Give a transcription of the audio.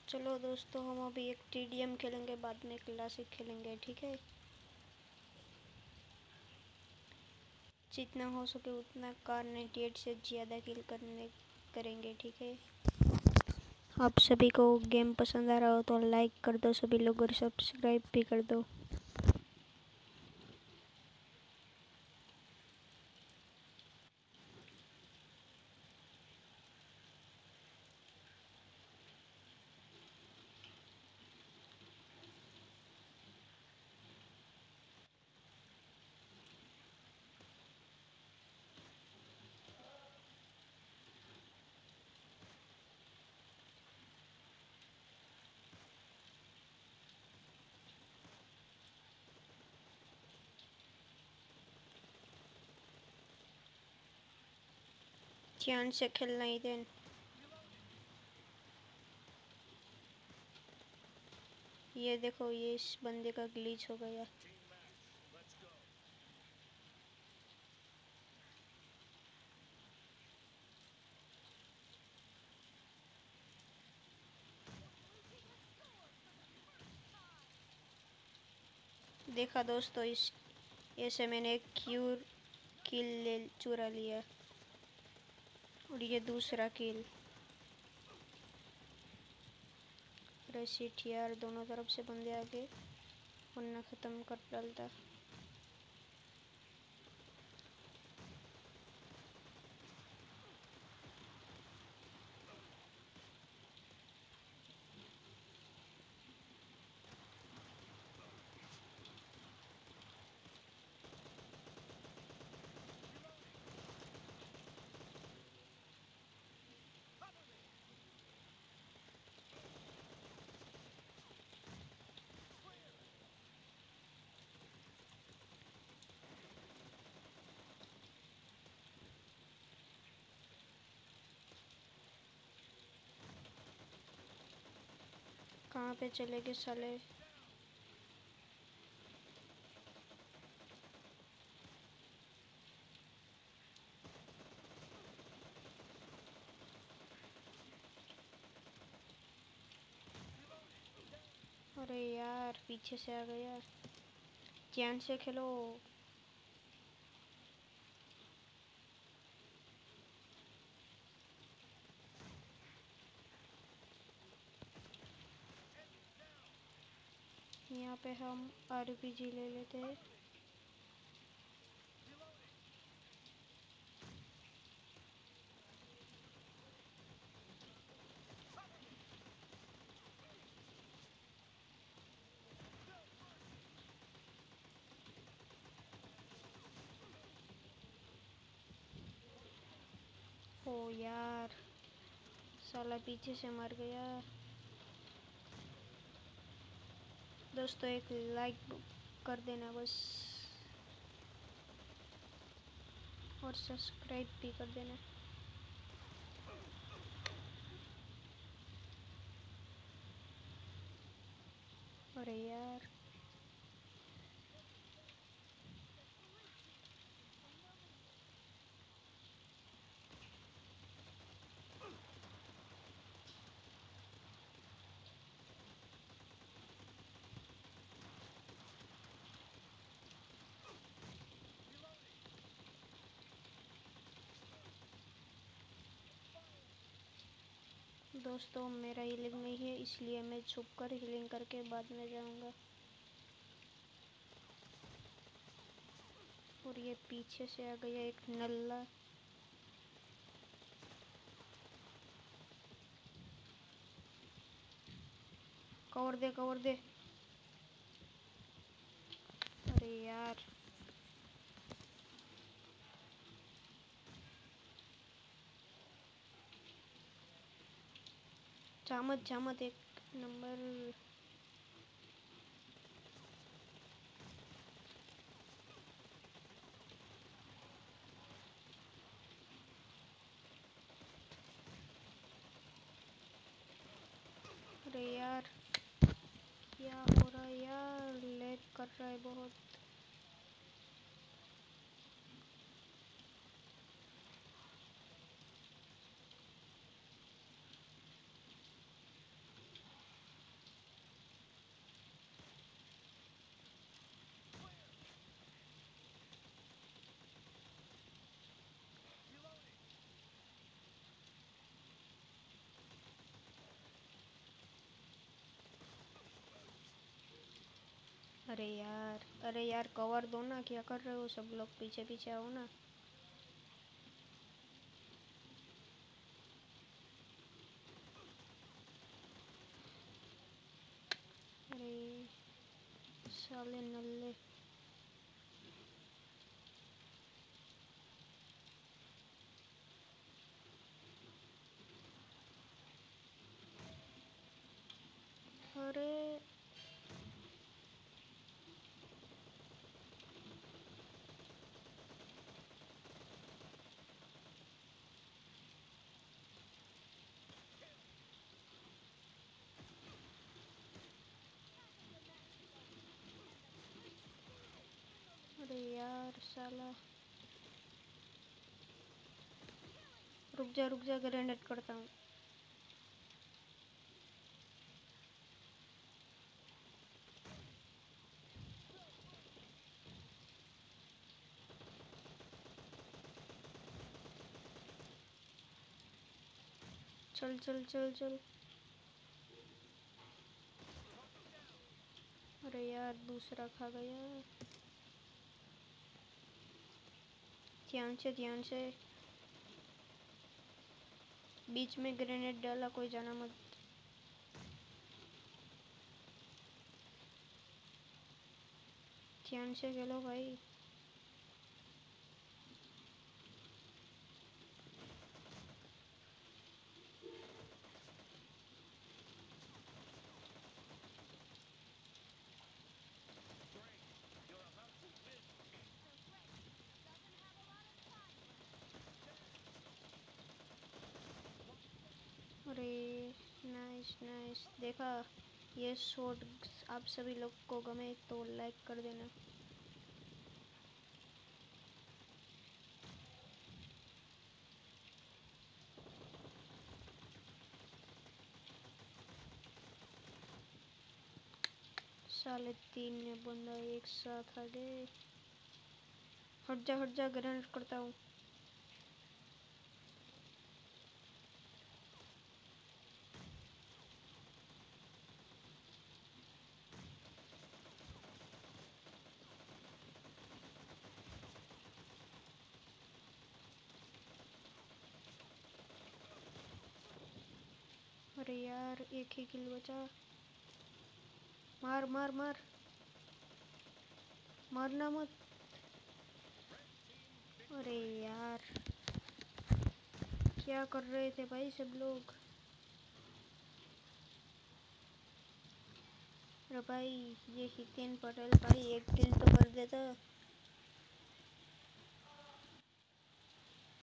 चलो दोस्तों, हम अभी एक टीडीएम खेलेंगे, बाद में क्लासिक खेलेंगे, ठीक है। जितना हो सके उतना कार 98 से ज़्यादा किल करेंगे, ठीक है। आप सभी को गेम पसंद आ रहा हो तो लाइक कर दो सभी लोग, और सब्सक्राइब भी कर दो। ध्यान से खेलना ही देन। ये देखो, ये इस बंदे का ग्लिच हो गया। देखा दोस्तों, इस ऐसे मैंने एक किल ले चुरा लिया, और ये दूसरा किल। रेसिट यार, दोनों तरफ से बंदे आ गए, वरना ख़त्म कर डालता। कहाँ पे चले गए साले। अरे यार, पीछे से आ गया। ध्यान से खेलो। यहाँ पे हम आरपीजी ले लेते हैं। ओ यार, साला पीछे से मर गया। दोस्तों, एक लाइक कर देना बस, और सब्सक्राइब भी कर देना। अरे यार, दोस्तों मेरा हीलिंग नहीं है, इसलिए मैं छुप कर हीलिंग करके बाद में जाऊंगा। और ये पीछे से आ गया एक नल्ला। कवर दे, कवर दे। अरे यार, चामत चामत एक नंबर। अरे यार, क्या हो रहा है यार, लैग कर रहा है बहुत। अरे यार कवर दो ना, क्या कर रहे हो सब लोग, पीछे पीछे आओ ना। अरे साले नल्ले। अरे अरे यार साला, रुक जा ग्रेनेड करता हूँ। चल चल चल चल। अरे यार दूसरा खा गया। ध्यान से। बीच में ग्रेनेड डाला, कोई जाना मत। ध्यान से खेलो भाई। अरे नाइस नाइस, देखा। ये शॉट आप सभी लोग को गमे तो लाइक कर देना। साले तीन ने बंदा एक साथ आ गए। हट जा ग्रेनेड करता हूँ। अरे यार एक ही किल बचा। मार मार मार, मारना मत। अरे यार क्या कर रहे थे भाई सब लोग। अरे भाई ये हितेन पटेल भाई एक किल तो कर देता।